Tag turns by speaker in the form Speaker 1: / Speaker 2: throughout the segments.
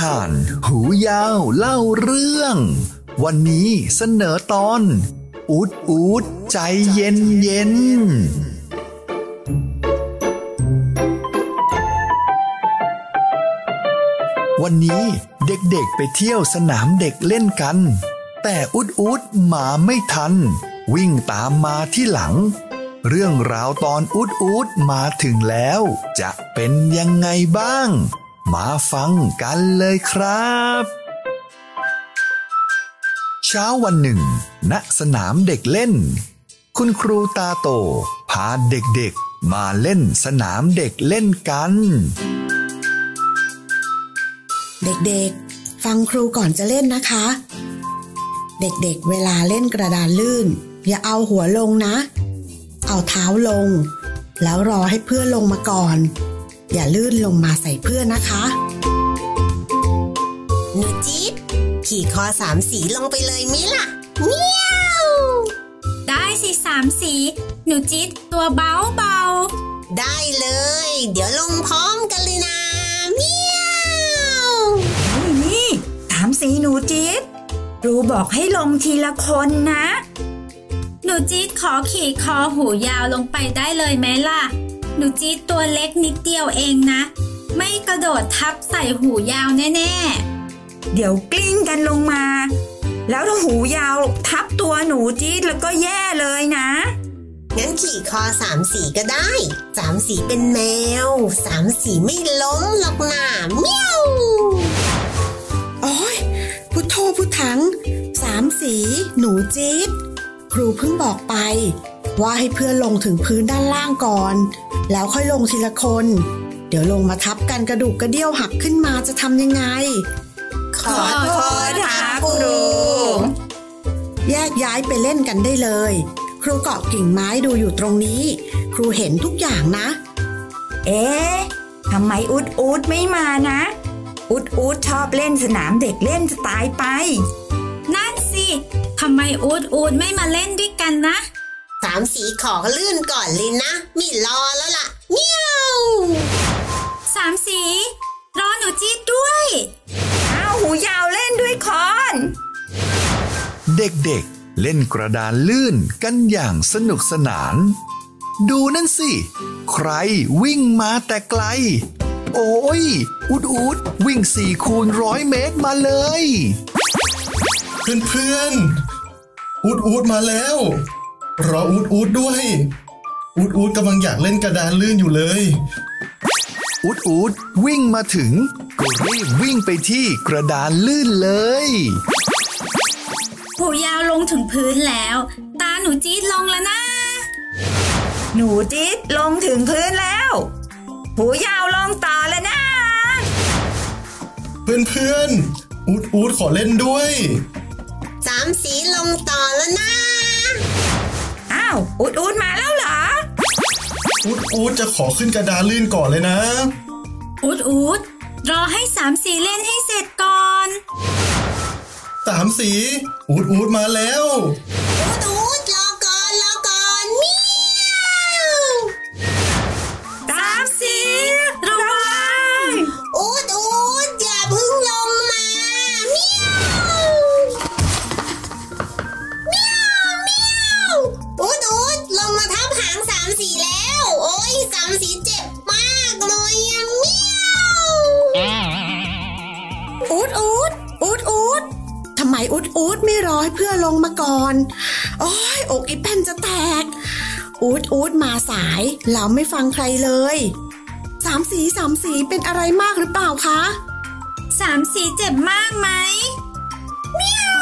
Speaker 1: านหูยาวเล่าเรื่องวันนี้เสนอตอนอูดอูดใจเย็นเย็นวันนี้เด็กๆไปเที่ยวสนามเด็กเล่นกันแต่อูดอูดมาไม่ทันวิ่งตามมาที่หลังเรื่องราวตอนอูดอูดมาถึงแล้วจะเป็นยังไงบ้างมาฟังกันเลยครับเช้าวันหนึ่งณสนามเด็กเล่นคุณครูตาโตพาเด็กๆมาเล่นสนามเด็กเล่นกัน
Speaker 2: เด็กๆฟังครูก่อนจะเล่นนะคะเด็กๆเวลาเล่นกระดานลื่นอย่าเอาหัวลงนะเอาเท้าลงแล้วรอให้เพื่อนลงมาก่อนอย่าลื่นลงมาใส่เพื่อนนะคะ
Speaker 3: หนูจิ๊บขี่คอ3สีลงไปเลยมิล่ะเมียว
Speaker 4: ได้สิ3สีหนูจิ๊บตัวเบา
Speaker 3: ได้เลยเดี๋ยวลงพร้อมกันเลยนะเมียว
Speaker 5: นี่3สีหนูจิ๊บครูบอกให้ลงทีละคนนะ
Speaker 4: หนูจี๊ดขอขี่คอหูยาวลงไปได้เลยไหมล่ะหนูจี๊ดตัวเล็กนิดเดียวเองนะไม่กระโดดทับใส่หูยาวแน่
Speaker 5: ๆเดี๋ยวกลิ้งกันลงมาแล้วถ้าหูยาวทับตัวหนูจี๊ดแล้วก็แย่เลยนะ
Speaker 3: งั้นขี่คอ3สีก็ได้3สีเป็นแมว3สีไม่ล้มหรอกนะเมียว
Speaker 2: โอ๊ยพุทโธพุทธัง3สีหนูจี๊ดครูเพิ่งบอกไปว่าให้เพื่อนลงถึงพื้นด้านล่างก่อนแล้วค่อยลงทีละคนเดี๋ยวลงมาทับกันกระดูกกระเดี่ยวหักขึ้นมาจะทำยังไง
Speaker 3: ขอโทษค่ะครู
Speaker 2: แยกย้ายไปเล่นกันได้เลยครูเกาะกิ่งไม้ดูอยู่ตรงนี้ครูเห็นทุกอย่างนะ
Speaker 5: ทำไมอูดไม่มานะอูดชอบเล่นสนามเด็กเล่นจะตายไป
Speaker 4: นั่นสิทำไมอูดไม่มาเล่นด้วยกันนะ
Speaker 3: 3สีขอลื่นก่อนเลยนะมีรอแล้วล่ะเมียว
Speaker 4: 3สีรอหนูจี๊ดด้วย
Speaker 5: เอาหูยาวเล่นด้วยคอน
Speaker 1: เด็กๆเล่นกระดานลื่นกันอย่างสนุกสนานดูนั่นสิใครวิ่งมาแต่ไกลโอ้ยอูดวิ่ง4 คูณ 100 เมตรมาเลย
Speaker 6: เพื่อนอูดมาแล้วรออูดด้วยอูดกำลังอยากเล่นกระดานลื่นอยู่เลย
Speaker 1: อูดวิ่งมาถึงก็รีบวิ่งไปที่กระดานลื่นเลย
Speaker 4: หูยาวลงถึงพื้นแล้วตาหนูจี๊ดลงแล้วนะ
Speaker 5: หนูจี๊ดลงถึงพื้นแล้วหูยาวลงต่อแล้วนะ
Speaker 6: เพื่อนอูดขอเล่นด้วย
Speaker 3: 3สีลงต่อแล้วนะ
Speaker 5: อ้าวอูดมาแล้วเหรอ
Speaker 6: อูดจะขอขึ้นกระดานลื่นก่อนเลยนะ
Speaker 4: อูดรอให้3สีเล่นให้เสร็จก่อน
Speaker 6: 3สีอูดมาแล้ว
Speaker 3: อูดรอก่อนเมียว
Speaker 5: 3สีระวัง
Speaker 3: อูดอย่าเพิ่งลงมาเมียวอูดลงมาทับหาง3สีแล้วโอ้ย3สีเจ็บมากเลยอะเมียว
Speaker 2: อูดทำไมอูดไม่รอให้เพื่อนลงมาก่อนโอ้ยอกอีแป้นจะแตกอูดมาสายแล้วไม่ฟังใครเลย3สีเป็นอะไรมากหรือเปล่าคะ
Speaker 4: 3สีเจ็บมากไหม
Speaker 3: เมียว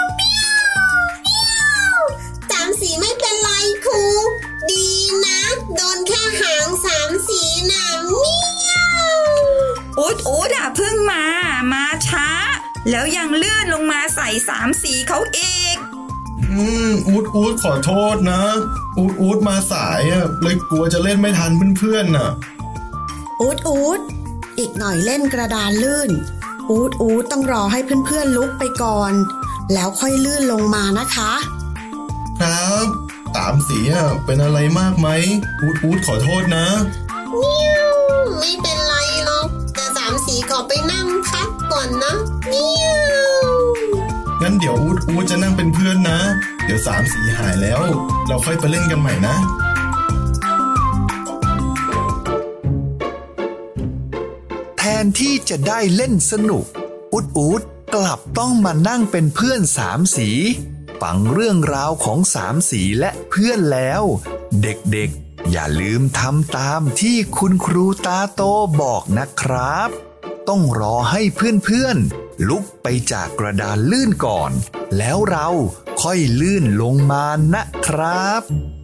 Speaker 3: 3สีไม่เป็นไรครูดีนะโดนแค่หาง3สีนะเมียว
Speaker 5: อูดเพิ่งมาช้าแล้วยังเลื่อนลงมาใส่3สีเขาอีก
Speaker 6: อูดขอโทษนะอูดมาสายเลยกลัวจะเล่นไม่ทันเพื่อนน่ะ
Speaker 2: อูดอีกหน่อยเล่นกระดานลื่นอูดต้องรอให้เพื่อนลุกไปก่อนแล้วค่อยลื่นลงมานะคะ
Speaker 6: ครับ3สีเป็นอะไรมากไหมอูดขอโทษนะ
Speaker 3: ไม่เป็นไรหรอกแต่3สีขอไปนั่งพักก่อนนะ
Speaker 6: เดี๋ยวอูดจะนั่งเป็นเพื่อนนะเดี๋ยว3 สีหายแล้วเราค่อยไปเล่นกันใหม่นะ
Speaker 1: แทนที่จะได้เล่นสนุกอูดกลับต้องมานั่งเป็นเพื่อน3 สีฟังเรื่องราวของ3 สีและเพื่อนแล้วเด็กๆอย่าลืมทำตามที่คุณครูตาโตบอกนะครับต้องรอให้เพื่อนๆลุกไปจากกระดานลื่นก่อนแล้วเราค่อยลื่นลงมานะครับ